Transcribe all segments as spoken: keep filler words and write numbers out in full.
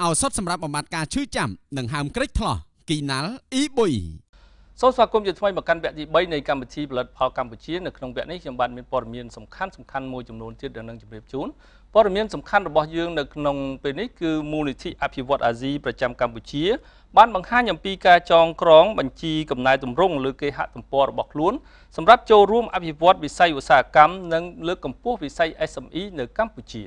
ឱសថសម្រាប់បំបត្តិការឈឺចាំនិងហើមក្រិចថ្លោះគីណាល់អ៊ីបុយសូមស្វាគមន៍ជាថ្មីមកកាន់វគ្គទីបីនៃកម្មវិធីផលិតផលកម្ពុជានៅក្នុងវគ្គនេះខ្ញុំបាទមានព័ត៌មានសំខាន់សំខាន់មួយចំនួនទៀតដែលនឹងជម្រាបជូនព័ត៌មានសំខាន់របស់យើងនៅក្នុងពេលនេះគឺមូលនិធិអភិវឌ្ឍអាស៊ីប្រចាំកម្ពុជាបានបង្ហាញអំពីការចងក្រងបញ្ជីកំណែទម្រង់លើគេហទំព័ររបស់ខ្លួនសម្រាប់ចូលរួមអភិវឌ្ឍវិស័យឧស្សាហកម្មនិងលើកកម្ពស់វិស័យ S M E នៅកម្ពុជា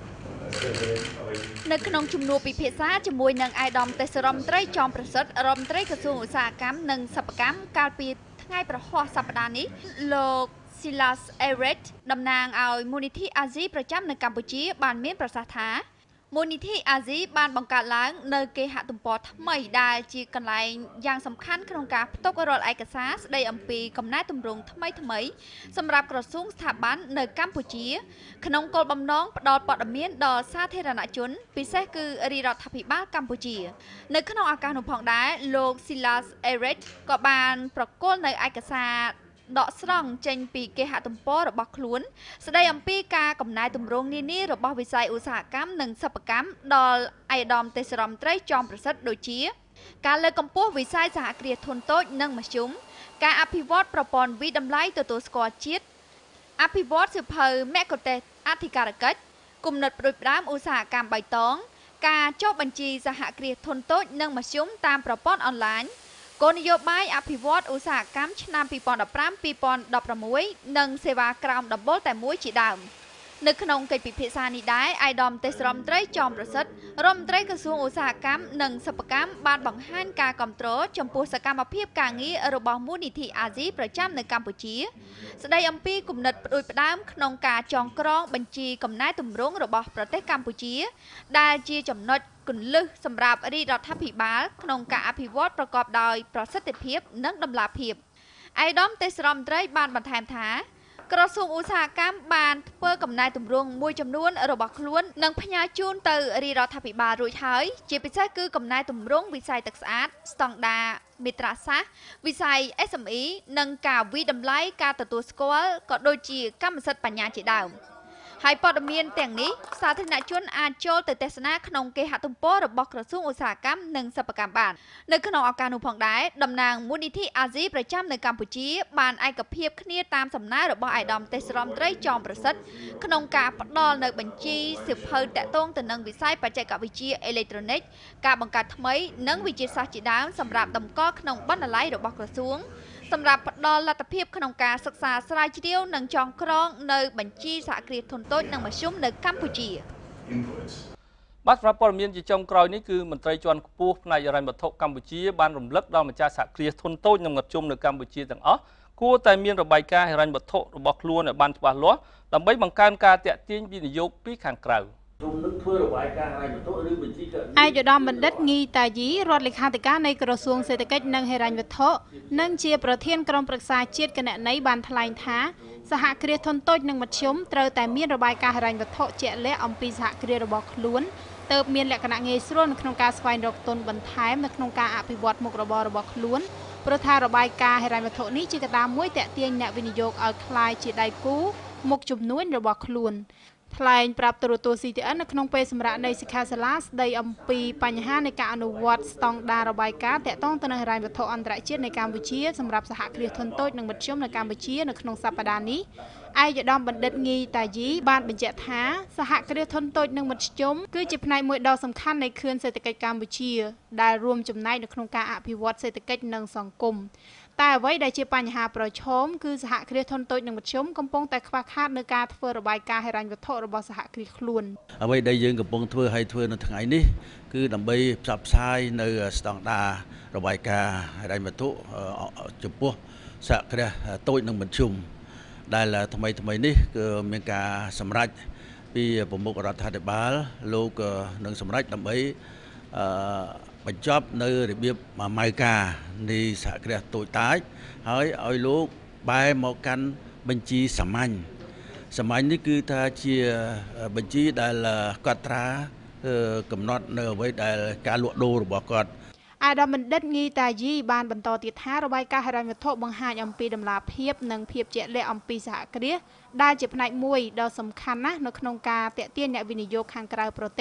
នៅក្នុងជំនួបពិភាក្សាជាមួយនឹងអាយដាមទេសរដ្ឋមន្ត្រីចောင်းប្រសិទ្ធរដ្ឋមន្ត្រីក្រសួងឧស្សាហកម្មនិងសិប្បកម្មកាលពីថ្ងៃប្រហ័សសប្តាហ៍នេះលោក Silas Everett តំណាងឲ្យមូលនិធិអាស៊ីប្រចាំនៅកម្ពុជាបានមានប្រសាសន៍ថាមូលនិធិអាស៊ីបានបង្កើតឡើងនៅគេហទំព័រថ្មីដែលជាកន្លែងយ៉ាងសំខាន់ក្នុងការផ្ទុករាល់ឯកសារស្ដីអំពីកំណែទម្រង់ថ្មីថ្មីសម្រាប់ក្រសួងស្ថាប័ននៅកម្ពុជាក្នុងគោលបំណងផ្តល់ព័ត៌មានដល់សាធារណជនពិសេសគឺរាជរដ្ឋាភិបាលកម្ពុជានៅក្នុងឱកាសនោះផងដែរលោក Silas Everett ក៏បានប្រគល់នៅឯកសារដកស្រង់ចេញពីគេហទំព័ររបស់ខ្លួនស្ដីអំពីការកំណែទម្រង់នានារបស់វិស័យឧស្សាហកម្មនិងសិប្បកម្មដល់អាយដាមទេសរដ្ឋមន្ត្រីចောင်းប្រសិទ្ធដូចជាការលើកកម្ពស់វិស័យសហគ្រាសធុនតូចនិងមធ្យមការអភិវឌ្ឍប្រព័ន្ធវិតម្លៃទទួលស្គាល់ជាតិអភិវឌ្ឍសៀវភៅមគ្គុទ្ទេសក៍អធិការកិច្ចគំនិតផ្ដួចផ្ដើមឧស្សាហកម្មបៃតងការចុះបញ្ជីសហគ្រាសធុនតូចនិងមធ្យមតាមប្រព័ន្ធអនឡាញគោលនយោបាយអភិវឌ្ឍឧស្សាហកម្មឆ្នាំពីរពាន់ដប់ប្រាំ ពីរពាន់ដប់ប្រាំមួយនិងសេវាក្រោមដំបូលតែមួយជាដើមនៅក្នុងកិច្ចពិភាក្សានេះដែរអាយដាមទេសរដ្ឋមន្ត្រីចောင်းប្រសិទ្ធរដ្ឋមន្ត្រីក្រសួងឧស្សាហកម្មនិងសិប្បកម្មបានបង្ហាញការគាំទ្រចំពោះសកម្មភាពការងាររបស់មូលនិធិអាស៊ីប្រចាំនៅកម្ពុជាស្ដីអំពីគំនិតផ្ដួចផ្ដើមក្នុងការចងក្រងបញ្ជីកំណែទម្រង់របស់ប្រទេសកម្ពុជាដែលជាចំណុចគន្លឹះសម្រាប់រាជរដ្ឋាភិបាលក្នុងការអភិវឌ្ឍប្រកបដោយប្រសិទ្ធភាពនិងតម្លាភាពអាយដាមទេសរដ្ឋមន្ត្រីបានបន្ថែមថាក្រសួងឧស្សាហកម្មបានធ្វើកំណែទម្រង់មួយចំនួនរបស់ខ្លួននិងផ្ញើជូនទៅរាជរដ្ឋាភិបាលរួចហើយជាពិសេសគឺកំណែទម្រង់វិស័យទឹកស្អាតស្តង់ដារមេត្រាសាស្ត្រវិស័យ S M E និងការវិតម្លៃការទទួលស្គាល់ក៏ដូចជាកម្មសិទ្ធិបញ្ញាជាដើមហើយព័ត៌មានទាំងនេះសាធារណជនអាចចូលទៅទស្សនាក្នុងគេហទំព័ររបស់ក្រសួងឧស្សាហកម្មនិងសិប្បកម្មបាននៅក្នុងឱកាសនោះផងដែរតំណាងមូលនិធិអាស៊ីប្រចាំនៅកម្ពុជាបានឯកភាពគ្នាតាមសំណើរបស់អាយដាមទេសរដ្ឋមន្ត្រីចောင်းប្រសិទ្ធក្នុងការផ្ដល់នៅបញ្ជីសៀវភៅតាក់ទងទៅនឹងវិស័យបច្ចេកវិទ្យាអេឡិចត្រូនិកការបង្កើតថ្មីនិងវិទ្យាសាស្ត្រជាដើមសម្រាប់តម្កល់ក្នុងបណ្ណាល័យរបស់ក្រសួងសម្រាប់ផ្ដល់លទ្ធភាពក្នុងការសិក្សាស្រាវជ្រាវនិងចងក្រងនៅបញ្ជីសហគ្រាសធុនតូចនិងមធ្យមនៅកម្ពុជាបាទសម្រាប់ព័ត៌មានជាចុងក្រោយនេះគឺមន្ត្រីជាន់ខ្ពស់ផ្នែកហិរញ្ញវត្ថុកម្ពុជាបានរំលឹកដល់ម្ចាស់សហគ្រាសធុនតូចនិងមធ្យមនៅកម្ពុជាទាំងអស់គួរតែមានរបាយការណ៍ហិរញ្ញវត្ថុរបស់ខ្លួនឲ្យបានច្បាស់លាស់ដើម្បីបង្កើនការទាក់ទាញវិនិយោគពីខាងក្រៅរំលឹកធ្វើរបាយការណ៍ហិរញ្ញវត្ថុឬបញ្ជីក៏ឯកឧត្តមបណ្ឌិតងីតាយីរដ្ឋលេខាធិការនៃក្រសួងសេដ្ឋកិច្ចនិងហិរញ្ញវត្ថុនិងជាប្រធានក្រុមប្រឹក្សាជាតិគណនេយ្យបានថ្លែងថាសហគ្រាសធុនតូចនិងមធ្យមត្រូវតែមានរបាយការណ៍ហិរញ្ញវត្ថុជាក់លាក់អំពីសហគ្រាសរបស់ខ្លួនទើបមានលក្ខណៈងាយស្រួលនៅក្នុងការស្វែងរកទុនបន្ថែមនៅក្នុងការអភិវឌ្ឍមុខរបររបស់ខ្លួនព្រោះថារបាយការណ៍ហិរញ្ញវត្ថុនេះជាកត្តាមួយទាក់ទាញអ្នកវិនិយោគឲ្យក្លាយជាដៃគូមុខជំនួញរបស់ខ្លួនថ្លែងប្រាប់ទូរទស្សន៍ C T N នៅក្នុងពេលសម្រាប់នៃសិក្ខាសាលាស្ដីអំពីបញ្ហានៃការអនុវត្តស្តង់ដាររបាយការណ៍ទាក់ទងទៅនឹងហិរញ្ញវត្ថុអន្តរជាតិនៅកម្ពុជាសម្រាប់សហគ្រាសធុនតូចនិងមធ្យមនៅកម្ពុជានៅក្នុងសប្តាហ៍នេះឯកឧត្តមបណ្ឌិតងីតាយីបានបញ្ជាក់ថាសហគ្រាសធុនតូចនិងមធ្យមគឺជាផ្នែកមួយដ៏សំខាន់នៃខឿនសេដ្ឋកិច្ចកម្ពុជាដែលរួមចំណែកនៅក្នុងការអភិវឌ្ឍសេដ្ឋកិច្ចនិងសង្គមតែអ្វីដែលជាបញ្ហាប្រឈមគឺសហគ្រាសធុនតូចនិងមធ្យមកំពុងតែខ្វះខាតនៅការធ្វើរបាយការណ៍ហិរញ្ញវត្ថុរបស់សហគ្រាសខ្លួនអ្វីដែលយើងកំពុងធ្វើឲ្យធ្វើនៅថ្ងៃនេះគឺដើម្បីផ្សព្វផ្សាយនៅស្តង់ដាររបាយការណ៍ហិរញ្ញវត្ថុចំពោះសហគ្រាសតូចនិងមធ្យមដែលថ្មីថ្មីនេះគឺមានការសម្រេចពីប្រមុខរដ្ឋាភិបាលលោកនឹងសម្រេចដើម្បីអឺបញ្ចប់នៅរបៀបម៉ៅការនៃសហគ្រាសតូចតាចហើយឲ្យលោកបែរមកកាន់បញ្ជីសាមញ្ញសាមញ្ញនេះគឺថាជាបញ្ជីដែលកត់ត្រាកំណត់នៅអ្វីដែលការលក់ដូររបស់គាត់អាដាមបណ្ឌិតងីតាយីបានបន្តទៀតថារបាយការណ៍ហិរញ្ញវត្ថុបង្ហាញអំពីដំណាភាពនិងភាពជាក់លាក់អំពីសហគ្រាសដែលជាផ្នែកមួយដ៏សំខាន់ណាស់នៅក្នុងការទាក់ទាញអ្នកវិនិយោគខាងក្រៅប្រទេស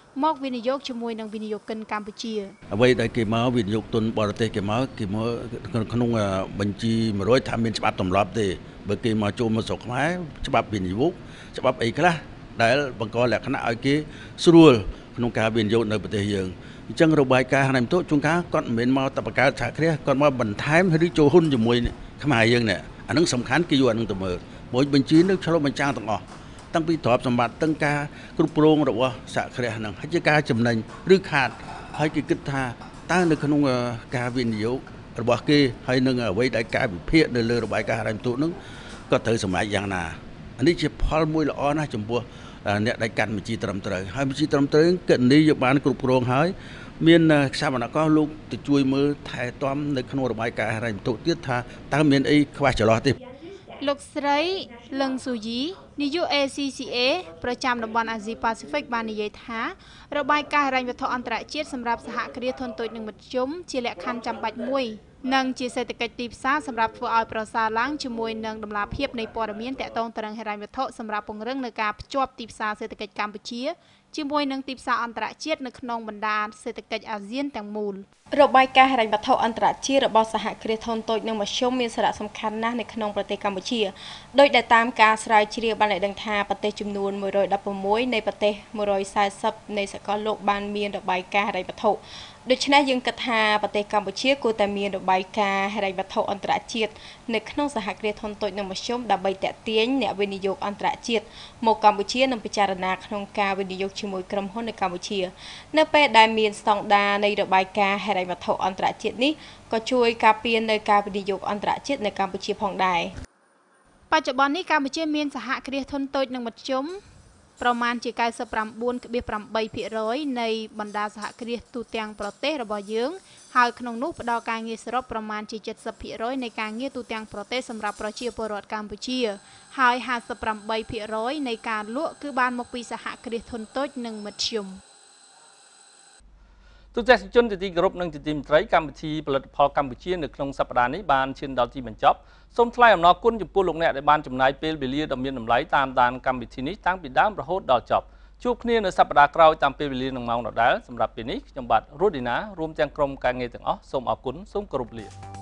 មកវិនិយោគជាមួយនឹងវិនិយោគិនកម្ពុជាអ្វីដែលគេមកវិនិយោគទុនបរទេសគេមកគេមកក្នុងបញ្ជីមួយរយថាមានច្បាប់ទម្លាប់ទេបើគេមកចូលមកស្រុកខ្មែរច្បាប់វិនិយោគច្បាប់អីខ្លះដែលបង្កលក្ខណៈឲ្យគេស្រួលក្នុងការវិនិយោគនៅប្រទេសយើងអញ្ចឹងរបាយការណ៍ហែមទុជួនកាលគាត់មិនមែនមកតែបង្កើតសហគ្រាសគាត់មកបន្ថែមឬចូលហ៊ុនជាមួយខ្មែរយើងនេះអានឹងសំខាន់គេយកអានឹងទៅមើលមួយបញ្ជីនឹងឆ្លុះបញ្ចាំងទាំងអស់តាំងពីទ្រព្យសម្បត្តិទាំងការគ្រប់គ្រងរបស់សហគ្រាសហ្នឹងហើយជាការចំណេញឬខាតហើយគេគិតថាតើនៅក្នុងការវិនិយោគរបស់គេហើយនឹងអ្វីដែលការវិភាគនៅលើរបាយការណ៍ហែមទុហ្នឹងគាត់ត្រូវសម្រេចយ៉ាងណាអានេះជាផលមួយល្អណាស់ចំពោះអ្នកដែលកាន់បញ្ជីត្រឹមត្រូវហើយបញ្ជីត្រឹមត្រូវគណនីយកបានគ្រប់គ្រងហើយមានខ្សែបណ្ឌករលោកទៅជួយមើលថែទាំនៅក្នុងរបាយការណ៍ហែមទុទៀតថាតើមានអីខ្វះចន្លោះទេលោកស្រីលឹងស៊ូយីនាយក A C C A ប្រចាំតំបន់អាស៊ីប៉ាស៊ីហ្វិកបាននិយាយថារបាយការណ៍ហិរញ្ញវត្ថុអន្តរជាតិសម្រាប់សហគ្រាសធុនតូចនិងមធ្យមជាលក្ខខណ្ឌចាំបាច់មួយនិងជាសេដ្ឋកិច្ចទីផ្សារសម្រាប់ធ្វើឲ្យប្រសើរឡើងជាមួយនឹងដំណាភាពនៃព័ត៌មានតាក់ទងទៅនឹងហិរញ្ញវត្ថុសម្រាប់ពង្រឹងនៅការភ្ជាប់ទីផ្សារសេដ្ឋកិច្ចកម្ពុជាជាមួយនឹងទីផ្សារអន្តរជាតិនៅក្នុងបណ្ដាសេដ្ឋកិច្ចអាស៊ានទាំងមូលរបាយការណ៍ហិរញ្ញវត្ថុអន្តរជាតិរបស់សហគ្រាសធុនតូចនិងមធ្យមមានសារៈសំខាន់ណាស់នៅក្នុងប្រទេសកម្ពុជាដោយដែលតាមការស្រាវជ្រាវបានឲ្យដឹងថាប្រទេសចំនួនមួយរយដប់ប្រាំមួយនៃប្រទេសមួយរយសែសិបនៃសកលលោកបានមានរបាយការណ៍ហិរញ្ញវត្ថុដូច្នេះយើងគិតថាប្រទេសកម្ពុជាគួរតែមានរបាយការណ៍ហិរញ្ញវត្ថុអន្តរជាតិនៅក្នុងសហគ្រាសធុនតូចនិងមធ្យមដើម្បីទាក់ទាញអ្នកវិនិយោគអន្តរជាតិមកកម្ពុជានិងពិចារណាក្នុងការវិនិយោគជាមួយក្រុមហ៊ុននៅកម្ពុជានៅពេលដែលមានស្តង់ដារនៃរបាយការណ៍ហិរញ្ញវត្ថុអន្តរជាតិនេះក៏ជួយការពារនៅការវិនិយោគអន្តរជាតិនៅកម្ពុជាផងដែរបច្ចុប្បន្ននេះកម្ពុជាមានសហគ្រាសធុនតូចនិងមធ្យមប្រមាណជា កៅសិបប្រាំបួនដុល្លារប្រាំបីភាគរយ នៃបណ្ដាសហគ្រាសទូទាំងប្រទេសរបស់យើងហើយក្នុងនោះផ្ដល់ការងារសរុបប្រមាណជា เจ็ดสิบភាគរយ នៃការងារទូទាំងប្រទេសសម្រាប់ប្រជាពលរដ្ឋកម្ពុជាហើយ ห้าสิบแปดភាគរយ នៃការលក់គឺបានមកពីសហគ្រាសធុនតូចនិងមធ្យមទូទាំងជនជាទីគោរពនិងជាទីមេត្រីកម្មវិធីផលិតផលកម្ពុជានៅក្នុងសប្តាហ៍នេះបានឈានដល់ទីបញ្ចប់សូមថ្លែងអំណរគុណចំពោះលោកអ្នកដែលបានចំណាយពេលវេលាដ៏មានតម្លៃតាមដានកម្មវិធីនេះតាំងពីដើមរហូតដល់ចប់ជួបគ្នានៅសប្តាហ៍ក្រោយតាមពេលវេលានឹងម៉ោងដដែលសម្រាប់ពេលនេះខ្ញុំបាទរស់ឌីណារួមទាំងក្រុមការងារទាំងអស់សូមអរគុណសូមគោរពលា